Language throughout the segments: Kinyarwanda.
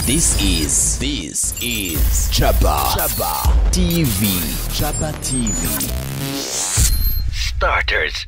This is Chaba TV. Chaba TV. Starters.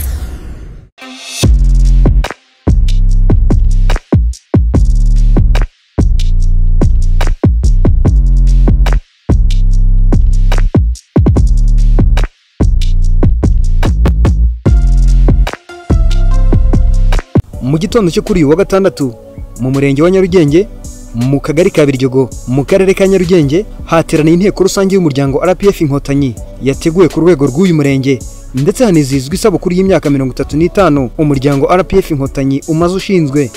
Mu gitondo cyo kuri uyu wa gatandatu mu murenge wa Nyarugenge mu kagari ka Biryogo mu karere ka Nyarugenge hateraniye inteko rusange y'umuryango RPF Inkotanyi yateguwe ku rwego rw'uyu murenge ndetse hanizihizwa isabukuru y'imyaka 35 umuryango RPF Inkotanyi umaze ushinzwe.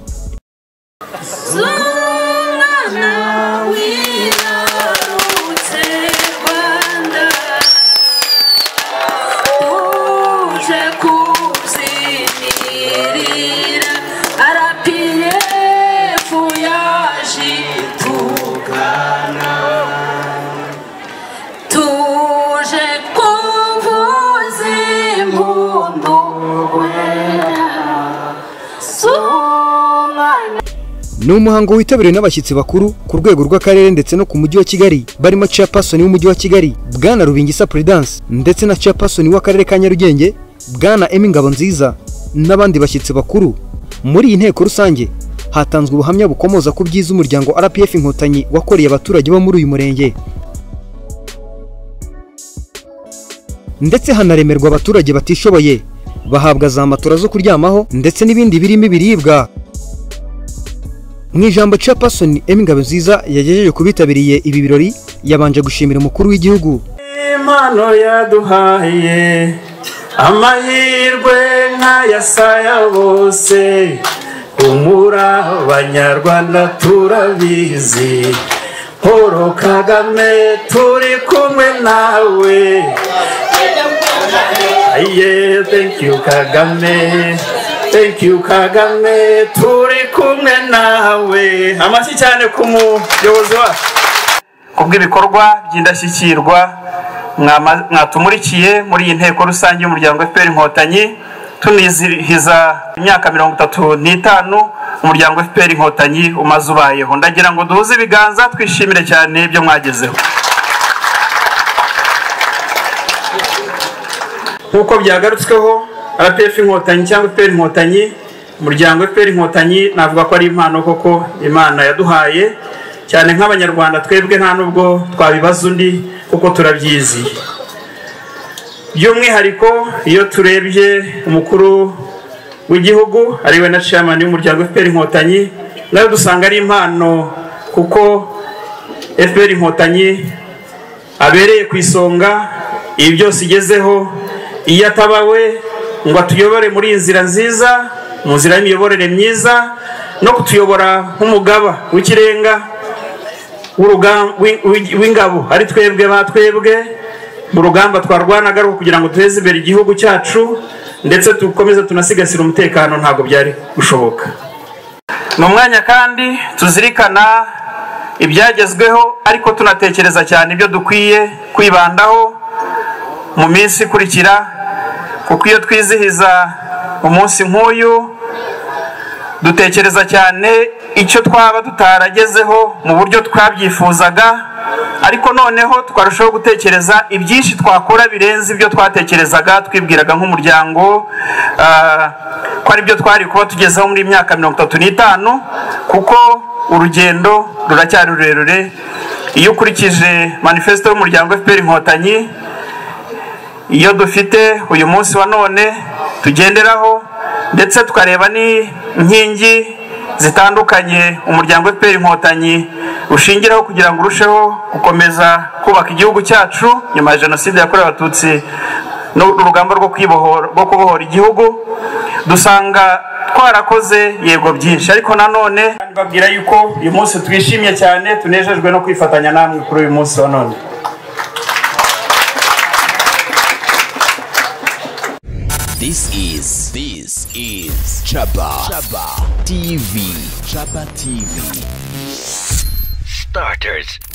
Ni umuhango witabiriwe n'abashyitsi bakuru ku rwego rw'akarere ndetse no ku mujyi wa Kigali barimo Chairperson w'umujyi wa Kigali Bwana Rubingisa Prudence ndetse na Chairperson w'akarere ka Nyarugenge Bwana Ngabo nziza n'abandi bashyitsi bakuru. Muri iyi nteko rusange hatanzwe ubuhamya bukomoza ku byiza umuryango RPF Inkotanyi wakoreye abaturage bo muri uyu murenge ndetse hanaremerwa abaturage batishoboye bahabwa za matora zo kuryamaho ndetse n'ibindi birimo ibiribwa. Mu ijambo Chairperson Ngabo nziza yagejeje kubitabiriye ibi birori yabanje gushimira umukuru w'igihugu. Imano yaduhaye amahirwe nk'ayasaya bose umura abanyarwanda turabizi Paul Kagame turi kumwe nawe. Aye, thank you Kagame. Thank you Kagame turi kumwe nawe. Amashyi cyane ku muyobozi wacu kubw'ibikorwa by'indashyikirwa mwatumurikiye muri iyi nteko rusange y'umuryango FPR Inkotanyi tunizihiza imyaka 35 umuryango FPR Inkotanyi umaze ubayeho. Ndagira ngo duhuze ibiganza twishimire cyane ibyo mwagezeho. Nkuko byagarutsweho RPF Inkotanyi cyangwa FPR Inkotanyi umuryango FPR Inkotanyi navuga ko ari impano koko Imana yaduhaye cyane nk'abanyarwanda twebwe nta nubwo twabibaza undi kuko turabyizi. By'umwihariko iyo turebye umukuru w'igihugu ariwe na chairman y'umuryango FPR Inkotanyi nayo dusanga ari impano kuko FPR Inkotanyi abereye ku isonga ibi byose igezeho iyo atabawe ngo atuyobore muri inzira nziza mu nzira y'imiyoborere myiza no kutuyobora nk'umugaba w'ikirenga w'ingabo ari twebwe batwebwe mu rugamba twarwanaga kugira ngo duheze imbere igihugu cyacu ndetse tukomeze tunasigasira umutekano ntago byari gushoboka. Mu mwanya kandi tuzirikana ibyagezweho ariko tunatekereza cyane ibyo dukwiye kwibandaho mu minsi ikurikira kuko iyo twizihiza umunsi nk'uyu dutekereza cyane icyo twaba tutaragezeho mu buryo twabyifuzaga ariko noneho twarushaho gutekereza ibyinshi twakora birenze ibyo twatekerezaga twibwiraga nk'umuryango ko ari byo twari kuba tugezeho muri imyaka 35 kuko urugendo ruracyari rurerure. Iyo ukurikije manifesto y'umuryango FPR Inkotanyi iyo dufite uyu munsi wa none tugenderaho ndetse tukareba ni nkingi zitandukanye umuryango FPR Inkotanyi ushingiraho kugira ngo urusheho gukomeza kubaka igihugu cyacu nyuma ya jenoside yakorewe abatutsi n'urugamba rwo kubohora igihugu dusanga twarakoze yego byinshi ariko nanone babwira yuko uyu munsi twishimye cyane tunejejwe no kwifatanya namwe kuri uyu munsi wa none. This is Chaba TV. Chaba TV. Starters.